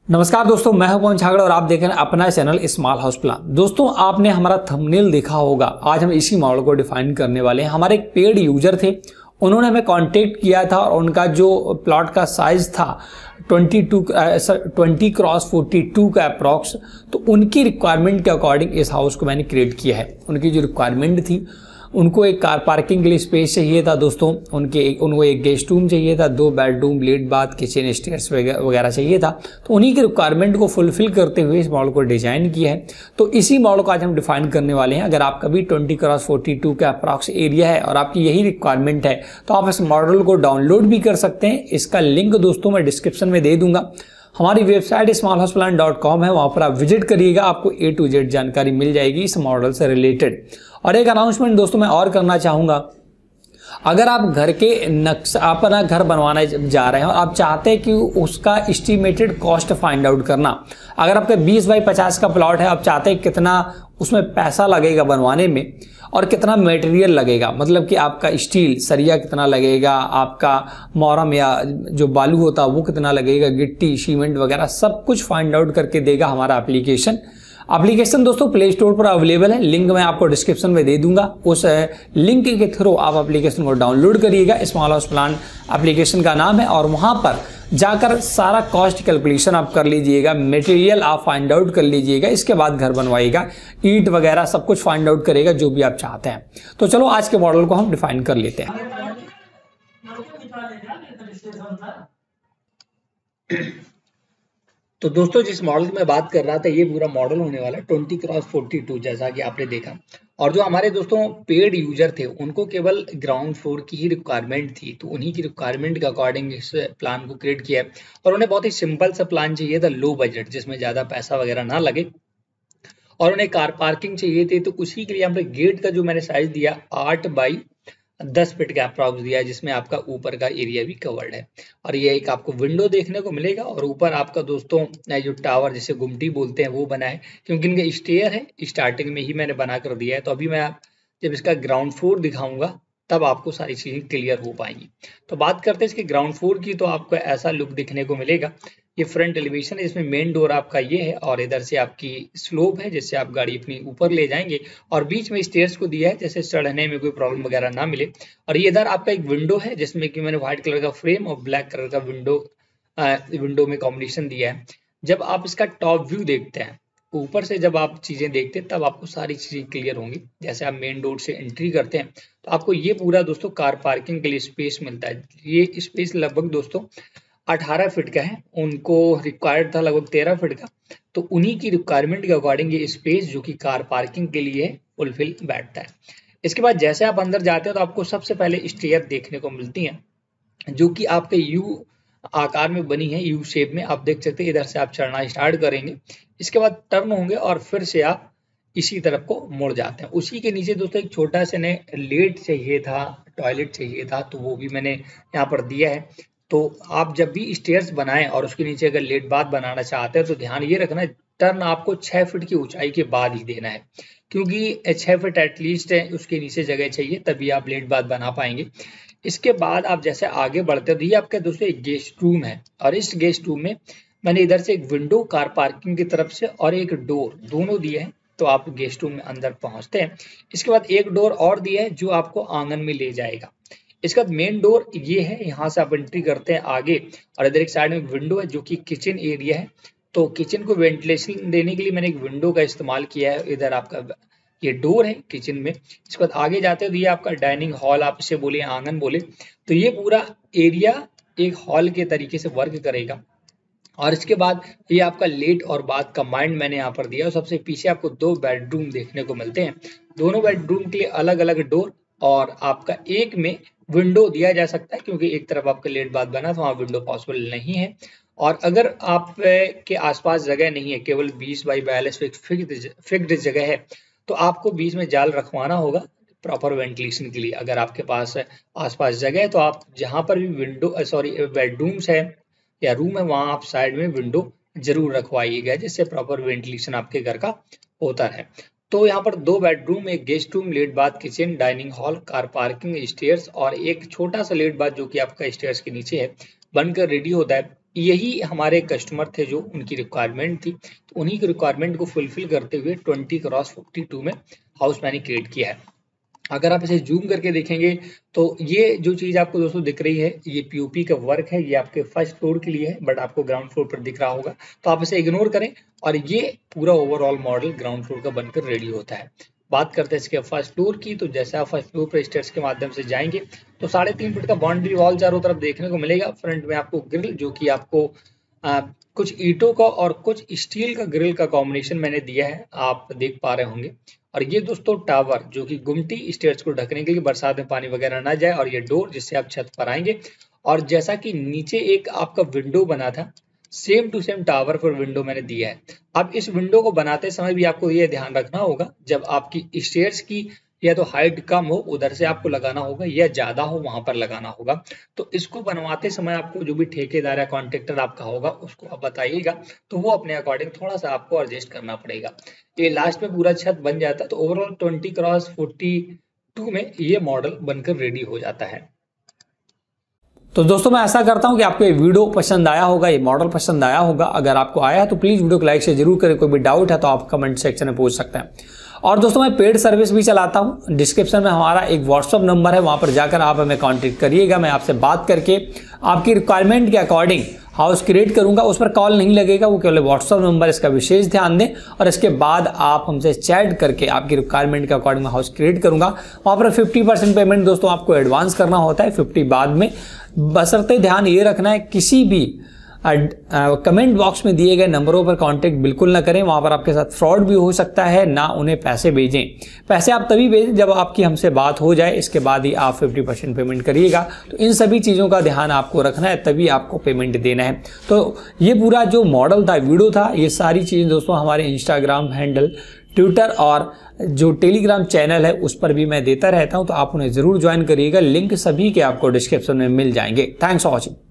नमस्कार दोस्तों, मैं हूं पवन छागड़ और आप देख रहे हैं अपना चैनल स्मॉल हाउस प्लान। दोस्तों, आपने हमारा थंबनेल देखा होगा। आज हम इसी मॉडल को डिफाइन करने वाले हैं। हमारे एक पेड यूजर थे, उन्होंने हमें कांटेक्ट किया था और उनका जो प्लॉट का साइज था 20x42 का अप्रॉक्स, तो उनकी रिक्वायरमेंट के अकॉर्डिंग इस हाउस को मैंने क्रिएट किया है। उनकी जो रिक्वायरमेंट थी, उनको एक कार पार्किंग के लिए स्पेस चाहिए था दोस्तों, उनको एक गेस्ट रूम चाहिए था, 2 bedroom, lat bath, kitchen, stairs वगैरह चाहिए था। तो उन्हीं की रिक्वायरमेंट को फुलफिल करते हुए इस मॉडल को डिजाइन किया है। तो इसी मॉडल को आज हम डिफाइन करने वाले हैं। अगर आपका भी 20x42 का अप्रॉक्स एरिया है और आपकी यही रिक्वायरमेंट है तो आप इस मॉडल को डाउनलोड भी कर सकते हैं। इसका लिंक दोस्तों मैं डिस्क्रिप्शन में दे दूंगा। हमारी वेबसाइट smallhouseplan.com है, वहां पर आप विजिट करिएगा, आपको A to Z जानकारी मिल जाएगी इस मॉडल से रिलेटेड। और एक अनाउंसमेंट दोस्तों मैं और करना चाहूंगा, अगर आप घर के नक्शा अपना घर बनवाने जा रहे हैं और आप चाहते हैं कि उसका एस्टिमेटेड कॉस्ट फाइंड आउट करना, अगर आपका 20 बाई 50 का प्लॉट है, आप चाहते हैं कितना उसमें पैसा लगेगा बनवाने में और कितना मटेरियल लगेगा, मतलब कि आपका स्टील सरिया कितना लगेगा, आपका मोरम या जो बालू होता है वो कितना लगेगा, गिट्टी, सीमेंट वगैरह सब कुछ फाइंड आउट करके देगा हमारा एप्लीकेशन दोस्तों प्ले स्टोर पर अवेलेबल है। लिंक मैं आपको डिस्क्रिप्शन में दे दूंगा। उस लिंक के थ्रू आप एप्लीकेशन को डाउनलोड करिएगा। स्मॉल हाउस प्लान एप्लीकेशन का नाम है और वहां पर जाकर सारा कॉस्ट कैलकुलेशन आप कर लीजिएगा, मटेरियल आप फाइंड आउट कर लीजिएगा, इसके बाद घर बनवाइएगा, ईंट वगैरह सब कुछ फाइंड आउट करेगा जो भी आप चाहते हैं। तो चलो आज के मॉडल को हम डिफाइन कर लेते हैं। तो दोस्तों, जिस मॉडल की मैं बात कर रहा था ये पूरा मॉडल होने वाला है 20x42, जैसा कि आपने देखा। और जो हमारे दोस्तों पेड यूजर थे उनको केवल ग्राउंड फ्लोर की ही रिक्वायरमेंट थी, तो उन्हीं की रिक्वायरमेंट के अकॉर्डिंग इस प्लान को क्रिएट किया है। और उन्हें बहुत ही सिंपल सा प्लान चाहिए था, लो बजट, जिसमें ज्यादा पैसा वगैरह ना लगे, और उन्हें कार पार्किंग चाहिए थी। तो उसी के लिए यहाँ पे गेट का जो मैंने साइज दिया 8 बाई 10 फीट का अप्रॉक्स दिया है, जिसमें आपका ऊपर का एरिया भी कवर्ड है। और ये एक आपको विंडो देखने को मिलेगा और ऊपर आपका दोस्तों जो टावर जिसे गुमटी बोलते हैं वो बना है, क्योंकि इनका स्टेयर है स्टार्टिंग में ही मैंने बना कर दिया है। तो अभी मैं जब इसका ग्राउंड फ्लोर दिखाऊंगा तब आपको सारी चीजें क्लियर हो पाएंगी। तो बात करते हैं इसके ग्राउंड फ्लोर की, तो आपको ऐसा लुक दिखने को मिलेगा। ये फ्रंट एलिवेशन है, इसमें मेन डोर आपका ये है और इधर से आपकी स्लोप है जिससे आप गाड़ी अपनी ऊपर ले जाएंगे, और बीच में स्टेयर्स को दिया है जैसे चढ़ने में कोई प्रॉब्लम वगैरह ना मिले। और ये इधर आपका एक विंडो है जिसमें कि मैंने व्हाइट कलर का फ्रेम और ब्लैक कलर का विंडो में कॉम्बिनेशन दिया है। जब आप इसका टॉप व्यू देखते हैं ऊपर से, जब आप चीजें देखते हैं तब आपको सारी चीजें क्लियर होंगी। जैसे आप मेन डोर से एंट्री करते हैं तो आपको ये पूरा दोस्तों कार पार्किंग के लिए स्पेस मिलता है। ये स्पेस लगभग दोस्तों 18 फीट का है, उनको रिक्वायर्ड था लगभग 13 फीट का। तो उन्हीं की रिक्वायरमेंट के अकॉर्डिंग ये स्पेस जो कि कार पार्किंग के लिए फुलफिल बैठता है। इसके बाद जैसे आप अंदर जाते हैं तो आपको सबसे पहले स्टेयर देखने को मिलती हैं, जो कि आपके यू आकार में बनी है, यू शेप में। आप देख सकते हैं इधर से आप चढ़ना स्टार्ट करेंगे, इसके बाद टर्न होंगे और फिर से आप इसी तरफ को मुड़ जाते हैं। उसी के नीचे दोस्तों एक छोटा सा ने लेट चाहिए था, टॉयलेट चाहिए था, तो वो भी मैंने यहाँ पर दिया है। तो आप जब भी स्टेयर्स बनाएं और उसके नीचे अगर लेट बाथ बनाना चाहते हैं तो ध्यान ये रखना, टर्न आपको 6 फीट की ऊंचाई के बाद ही देना है, क्योंकि 6 फीट एटलीस्ट है उसके नीचे जगह चाहिए, तभी आप लेट बाथ बना पाएंगे। इसके बाद आप जैसे आगे बढ़ते हैं तो ये आपके दोस्तों एक गेस्ट रूम है, और इस गेस्ट रूम में मैंने इधर से एक विंडो कार पार्किंग की तरफ से और एक डोर दोनों दिए हैं। तो आप गेस्ट रूम में अंदर पहुंचते हैं। इसके बाद एक डोर और दिया है जो आपको आंगन में ले जाएगा। इसके बाद मेन डोर ये है, यहाँ से आप एंट्री करते हैं आगे, और इधर एक साइड में विंडो है जो कि किचन एरिया है। तो किचन को वेंटिलेशन देने के लिए मैंने एक विंडो का इस्तेमाल किया है। इधर आपका ये डोर है किचन में। इसके बाद आगे जाते हैं तो ये आपका डाइनिंग हॉल, आप इसे बोले आंगन बोले, तो ये पूरा एरिया एक हॉल के तरीके से वर्क करेगा। और इसके बाद ये आपका लेट और बाथ कंबाइंड मैंने यहाँ पर दिया। और सबसे पीछे आपको 2 बेडरूम देखने को मिलते हैं। दोनों बेडरूम के लिए अलग अलग डोर, और आपका एक में विंडो दिया जा सकता है, क्योंकि एक तरफ आपका लेट बाथ बना तो वहाँ विंडो पॉसिबल नहीं है। और अगर आप के आसपास जगह नहीं है, केवल 20 बाई 42 फिक्स्ड जगह है, तो आपको बीच में जाल रखवाना होगा प्रॉपर वेंटिलेशन के लिए। अगर आपके पास आसपास जगह है तो आप जहाँ पर भी बेडरूम्स है या रूम है वहां आप साइड में विंडो जरूर रखवाइएगा, जिससे प्रॉपर वेंटिलेशन आपके घर का होता है। तो यहाँ पर 2 बेडरूम, एक guest room, lat bath, kitchen, dining hall, car parking, stairs और एक छोटा सा लेट बाथ जो कि आपका स्टेयर्स के नीचे है, बनकर रेडी होता है। यही हमारे कस्टमर थे जो उनकी रिक्वायरमेंट थी, तो उन्हीं की रिक्वायरमेंट को फुलफिल करते हुए 20x42 में हाउस मैंने क्रिएट किया है। अगर आप इसे जूम करके देखेंगे तो ये जो चीज आपको दोस्तों दिख रही है, ये पीओपी का वर्क है, ये आपके फर्स्ट फ्लोर के लिए है, बट आपको ग्राउंड फ्लोर पर दिख रहा होगा, तो आप इसे इग्नोर करें और ये पूरा ओवरऑल मॉडल ग्राउंड फ्लोर का बनकर रेडी होता है। बात करते हैं इसके फर्स्ट फ्लोर की, तो जैसे आप फर्स्ट फ्लोर पर स्टेयर्स के माध्यम से जाएंगे तो 3.5 फीट का बाउंड्री वॉल चारों तरफ देखने को मिलेगा। फ्रंट में आपको ग्रिल, जो कि आपको कुछ ईंटों का और कुछ स्टील का ग्रिल का कॉम्बिनेशन मैंने दिया है, आप देख पा रहे होंगे। और ये दोस्तों टावर, जो कि गुमटी स्टेयर्स को ढकने के लिए, बरसात में पानी वगैरह ना जाए, और ये डोर जिससे आप छत पर आएंगे। और जैसा कि नीचे एक आपका विंडो बना था, सेम टू सेम टावर पर विंडो मैंने दिया है। अब इस विंडो को बनाते समय भी आपको ये ध्यान रखना होगा, जब आपकी स्टेयर्स की या तो हाइट कम हो उधर से आपको लगाना होगा, या ज्यादा हो वहां पर लगाना होगा। तो इसको बनवाते समय आपको जो भी ठेकेदार या कॉन्ट्रैक्टर आपका होगा उसको आप बताइएगा, तो वो अपने अकॉर्डिंग थोड़ा सा आपको एडजस्ट करना पड़ेगा। ये लास्ट में पूरा छत बन जाता है, तो ओवरऑल 20x42 में ये मॉडल बनकर रेडी हो जाता है। तो दोस्तों मैं ऐसा करता हूं कि आपको ये वीडियो पसंद आया होगा, ये मॉडल पसंद आया होगा। अगर आपको आया तो प्लीज वीडियो को लाइक से जरूर करें। कोई भी डाउट है तो आप कमेंट सेक्शन में पूछ सकते हैं। और दोस्तों मैं पेड सर्विस भी चलाता हूं। डिस्क्रिप्शन में हमारा एक व्हाट्सअप नंबर है, वहां पर जाकर आप हमें कॉन्टेक्ट करिएगा। मैं आपसे बात करके आपकी रिक्वायरमेंट के अकॉर्डिंग हाउस क्रिएट करूंगा। उस पर कॉल नहीं लगेगा, वो केवल व्हाट्सअप नंबर, इसका विशेष ध्यान दें। और इसके बाद आप हमसे चैट करके आपकी रिक्वायरमेंट के अकॉर्डिंग हाउस क्रिएट करूंगा। वहां पर 50% पेमेंट दोस्तों आपको एडवांस करना होता है, 50 बाद में। बशर्ते ध्यान ये रखना है, किसी भी कमेंट बॉक्स में दिए गए नंबरों पर कांटेक्ट बिल्कुल ना करें, वहां पर आपके साथ फ्रॉड भी हो सकता है। ना उन्हें पैसे भेजें। पैसे आप तभी भेजें जब आपकी हमसे बात हो जाए, इसके बाद ही आप 50% पेमेंट करिएगा। तो इन सभी चीज़ों का ध्यान आपको रखना है, तभी आपको पेमेंट देना है। तो ये पूरा जो मॉडल था, वीडियो था, ये सारी चीज़ें दोस्तों हमारे इंस्टाग्राम हैंडल, ट्विटर और जो टेलीग्राम चैनल है उस पर भी मैं देता रहता हूं, तो आप उन्हें जरूर ज्वाइन करिएगा। लिंक सभी के आपको डिस्क्रिप्शन में मिल जाएंगे। Thanks for watching.